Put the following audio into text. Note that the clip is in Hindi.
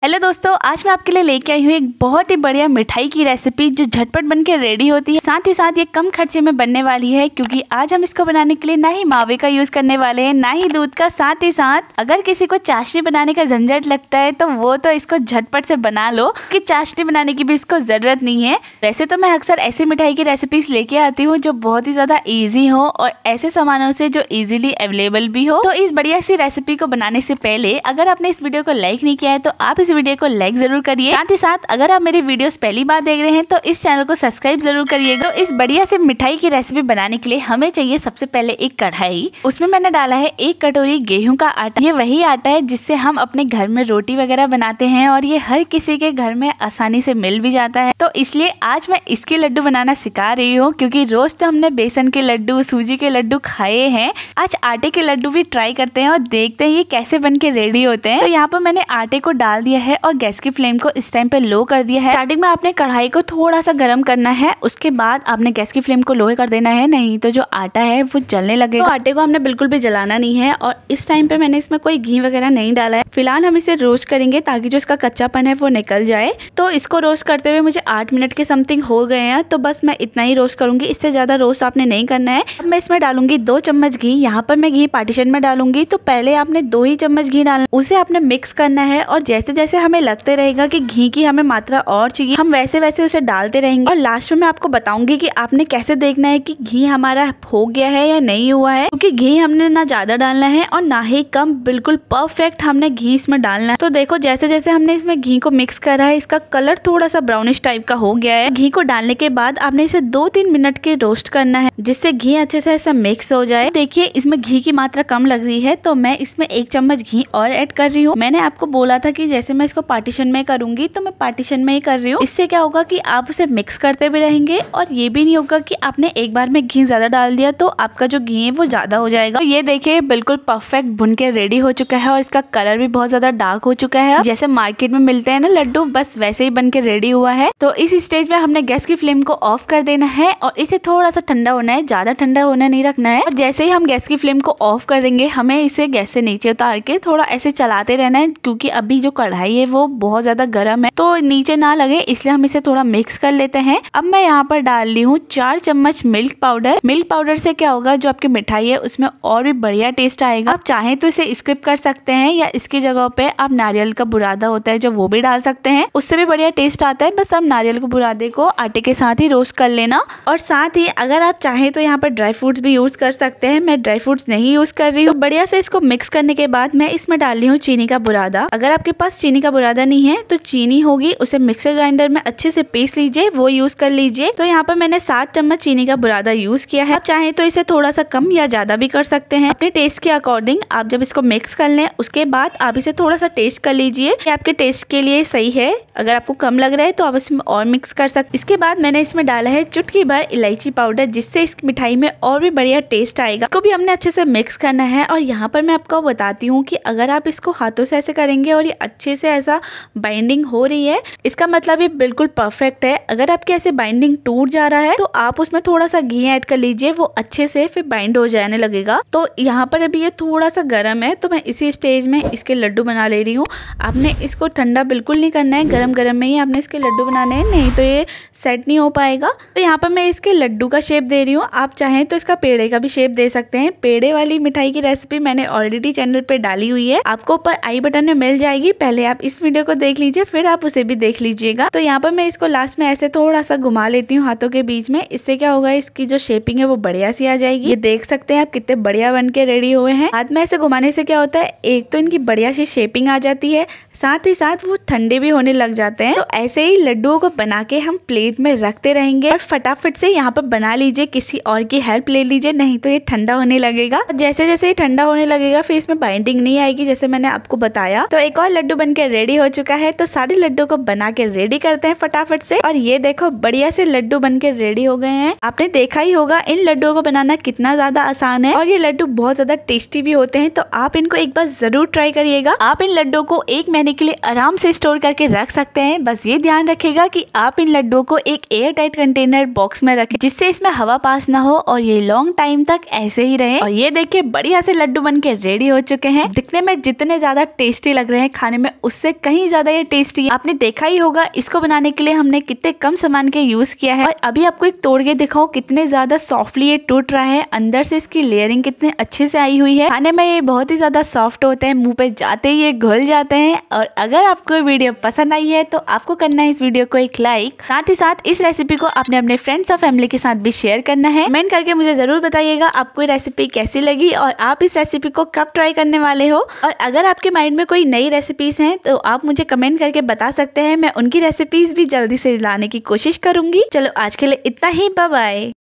हेलो दोस्तों, आज मैं आपके लिए लेके आई हूँ एक बहुत ही बढ़िया मिठाई की रेसिपी जो झटपट बन के रेडी होती है। साथ ही साथ ये कम खर्चे में बनने वाली है, क्योंकि आज हम इसको बनाने के लिए ना ही मावे का यूज करने वाले हैं ना ही दूध का। साथ ही साथ अगर किसी को चाशनी बनाने का झंझट लगता है तो वो तो इसको झटपट से बना लो, कि चाशनी बनाने की भी इसको जरूरत नहीं है। वैसे तो मैं अक्सर ऐसी मिठाई की रेसिपीज लेके आती हूँ जो बहुत ही ज्यादा ईजी हो और ऐसे सामानों से जो इजीली अवेलेबल भी हो। तो इस बढ़िया सी रेसिपी को बनाने से पहले अगर आपने इस वीडियो को लाइक नहीं किया है तो आप इस वीडियो को लाइक जरूर करिए। साथ ही साथ अगर आप मेरी वीडियोस पहली बार देख रहे हैं तो इस चैनल को सब्सक्राइब जरूर करिएगा। तो इस बढ़िया से मिठाई की रेसिपी बनाने के लिए हमें चाहिए सबसे पहले एक कढ़ाई। उसमें मैंने डाला है 1 कटोरी गेहूं का आटा। ये वही आटा है जिससे हम अपने घर में रोटी वगैरह बनाते हैं और ये हर किसी के घर में आसानी से मिल भी जाता है। तो इसलिए आज मैं इसके लड्डू बनाना सिखा रही हूँ, क्योंकि रोज तो हमने बेसन के लड्डू, सूजी के लड्डू खाए हैं। आज आटे के लड्डू भी ट्राई करते हैं और देखते हैं ये कैसे बन के रेडी होते हैं। तो यहाँ पर मैंने आटे को डाल दिया है और गैस की फ्लेम को इस टाइम पे लो कर दिया है। स्टार्टिंग में आपने कढ़ाई को थोड़ा सा गर्म करना है, उसके बाद आपने गैस की फ्लेम को लो कर देना है, नहीं तो जो आटा है वो जलने लगेगा। तो आटे को हमने बिल्कुल भी जलाना नहीं है। और इस टाइम पे मैंने इसमें कोई घी वगैरह नहीं डाला है। फिलहाल हम इसे रोस्ट करेंगे ताकि जो इसका कच्चापन है वो निकल जाए। तो इसको रोस्ट करते हुए मुझे 8 मिनट के समथिंग हो गए हैं, तो बस मैं इतना ही रोस्ट करूंगी, इससे ज्यादा रोस्ट आपने नहीं करना है। अब मैं इसमें डालूंगी 2 चम्मच घी। यहाँ पर मैं घी पार्टीशन में डालूंगी, तो पहले आपने 2 ही चम्मच घी डालना, उसे आपने मिक्स करना है। और जैसे जैसे हमें लगते रहेगा कि घी की हमें मात्रा और चाहिए, हम वैसे वैसे उसे डालते रहेंगे। और लास्ट में मैं आपको बताऊंगी कि आपने कैसे देखना है कि घी हमारा हो गया है या नहीं हुआ है, क्योंकि घी हमने ना ज्यादा डालना है और ना ही कम, बिल्कुल परफेक्ट हमने घी इसमें डालना है। तो देखो जैसे जैसे हमने इसमें घी को मिक्स करा है, इसका कलर थोड़ा सा ब्राउनिश टाइप का हो गया है। घी को डालने के बाद आपने इसे 2-3 मिनट के रोस्ट करना है, जिससे घी अच्छे से ऐसा मिक्स हो जाए। देखिए इसमें घी की मात्रा कम लग रही है, तो मैं इसमें 1 चम्मच घी और ऐड कर रही हूँ। मैंने आपको बोला था कि जैसे मैं इसको पार्टीशन में करूंगी, तो मैं पार्टीशन में ही कर रही हूँ। इससे क्या होगा कि आप उसे मिक्स करते भी रहेंगे और ये भी नहीं होगा कि आपने एक बार में घी ज्यादा डाल दिया तो आपका जो घी है वो ज्यादा हो जाएगा। तो ये देखिए बिल्कुल परफेक्ट भुन के रेडी हो चुका है और इसका कलर भी बहुत ज्यादा डार्क हो चुका है। जैसे मार्केट में मिलते हैं ना लड्डू, बस वैसे ही बन के रेडी हुआ है। तो इस स्टेज में हमने गैस की फ्लेम को ऑफ कर देना है और इसे थोड़ा सा ठंडा होना है, ज्यादा ठंडा होने नहीं रखना है। और जैसे ही हम गैस की फ्लेम को ऑफ कर देंगे, हमें इसे गैस से नीचे उतार के थोड़ा ऐसे चलाते रहना है, क्योंकि अभी जो कढ़ाई है वो बहुत ज्यादा गर्म है, तो नीचे ना लगे, इसलिए हम इसे थोड़ा मिक्स कर लेते हैं। अब मैं यहाँ पर डाल ली हूँ 4 चम्मच मिल्क पाउडर। मिल्क पाउडर से क्या होगा, जो आपकी मिठाई है उसमें और भी बढ़िया टेस्ट आएगा। आप चाहें तो इसे स्किप कर सकते हैं, या इसकी जगह पे आप नारियल का बुरादा होता है जो वो भी डाल सकते हैं, उससे भी बढ़िया टेस्ट आता है। बस आप नारियल के बुरादे को आटे के साथ ही रोस्ट कर लेना। और साथ ही अगर आप चाहें तो यहाँ पर ड्राई फ्रूट्स भी यूज कर सकते हैं। मैं ड्राई फ्रूट्स नहीं यूज कर रही हूँ। तो बढ़िया से इसको मिक्स करने के बाद मैं इसमें डाल रही हूँ चीनी का बुरादा। अगर आपके पास चीनी का बुरादा नहीं है तो चीनी होगी, उसे मिक्सर ग्राइंडर में अच्छे से पीस लीजिए, वो यूज कर लीजिए। तो यहाँ पर मैंने 7 चम्मच चीनी का बुरादा यूज किया है। आप चाहे तो इसे थोड़ा सा कम या ज्यादा भी कर सकते हैं अपने टेस्ट के अकॉर्डिंग। आप जब इसको मिक्स कर लें उसके बाद आप इसे थोड़ा सा टेस्ट कर लीजिए कि आपके टेस्ट के लिए सही है। अगर आपको कम लग रहा है तो आप इसमें और मिक्स कर सकते। इसके बाद मैंने इसमें डाला है चुटकी भर इलायची पाउडर, जिससे इस मिठाई में और भी बढ़िया टेस्ट आएगा। इसको भी हमने अच्छे से मिक्स करना है। और यहाँ पर मैं आपको बताती हूँ कि अगर आप इसको हाथों से ऐसे करेंगे और ये अच्छे से ऐसा बाइंडिंग हो रही है, इसका मतलब ये बिल्कुल परफेक्ट है। अगर आपके ऐसे बाइंडिंग टूट जा रहा है तो आप उसमें थोड़ा सा घी ऐड कर लीजिए, वो अच्छे से फिर बाइंड हो जाने लगेगा। तो यहाँ पर अभी ये थोड़ा सा गर्म है, तो मैं इसी स्टेज में इसके लड्डू बना ले रही हूँ। आपने इसको ठंडा बिल्कुल नहीं करना है, गरम गरम में ही आपने इसके लड्डू बनाने हैं, नहीं तो ये सेट नहीं हो पाएगा। तो यहाँ पर मैं इसके लड्डू का शेप दे रही हूँ। आप चाहें तो इसका पेड़े का भी शेप दे सकते हैं। पेड़े वाली मिठाई की रेसिपी मैंने ऑलरेडी चैनल पे डाली हुई है, आपको ऊपर आई बटन में मिल जाएगी। पहले आप इस वीडियो को देख लीजिए, फिर आप उसे भी देख लीजिएगा। तो यहाँ पर मैं इसको लास्ट में ऐसे थोड़ा सा घुमा लेती हूँ हाथों के बीच में। इससे क्या होगा, इसकी जो शेपिंग है वो बढ़िया सी आ जाएगी। ये देख सकते हैं आप कितने बढ़िया बन के रेडी हुए हैं। हाथ में ऐसे घुमाने से क्या होता है, एक तो इनकी बढ़िया सी शेपिंग आ जाती है, साथ ही साथ वो ठंडे भी होने लग जाते हैं। तो ऐसे ही लड्डुओं को बना के हम प्लेट में रखते रहेंगे और फटाफट से यहाँ पर बना लीजिए, किसी और की हेल्प ले लीजिए, नहीं तो ये ठंडा होने लगेगा। जैसे जैसे ये ठंडा होने लगेगा फिर इसमें बाइंडिंग नहीं आएगी, जैसे मैंने आपको बताया। तो एक और लड्डू बन के रेडी हो चुका है। तो सारे लड्डू को बना के रेडी करते हैं फटाफट से। और ये देखो बढ़िया से लड्डू बन के रेडी हो गए हैं। आपने देखा ही होगा इन लड्डुओं को बनाना कितना ज्यादा आसान है, और ये लड्डू बहुत ज्यादा टेस्टी भी होते हैं। तो आप इनको एक बार जरूर ट्राई करिएगा। आप इन लड्डुओं को 1 महीने के लिए आराम से स्टोर करके रख सकते हैं। बस ये ध्यान रखिएगा कि आप इन लड्डुओं को एक एयर टाइट कंटेनर बॉक्स में रखें, जिससे इसमें हवा पास ना हो और ये लॉन्ग टाइम तक ऐसे ही रहे। और ये देखिए बढ़िया से लड्डू बन के रेडी हो चुके हैं। दिखने में जितने ज्यादा टेस्टी लग रहे हैं, खाने में उससे कहीं ज्यादा ये टेस्टी है। आपने देखा ही होगा इसको बनाने के लिए हमने कितने कम सामान के यूज किया है। और अभी आपको एक तोड़ के दिखाओ कितने ज्यादा सॉफ्टली ये टूट रहा है, अंदर से इसकी लेयरिंग कितने अच्छे से आई हुई है। खाने में ये बहुत ही ज्यादा सॉफ्ट होते हैं, मुंह पे जाते ही ये घुल जाते हैं। और अगर आपको वीडियो पसंद आई है तो आपको करना है इस वीडियो को एक लाइक, साथ ही साथ इस रेसिपी को अपने फ्रेंड्स और फैमिली के साथ भी शेयर करना है। कमेंट करके मुझे जरूर बताइएगा आपको ये रेसिपी कैसी लगी और आप इस रेसिपी को कब ट्राई करने वाले हो। और अगर आपके माइंड में कोई नई रेसिपीज हैं तो आप मुझे कमेंट करके बता सकते हैं, मैं उनकी रेसिपीज भी जल्दी से लाने की कोशिश करूंगी। चलो आज के लिए इतना ही, बाय बाय।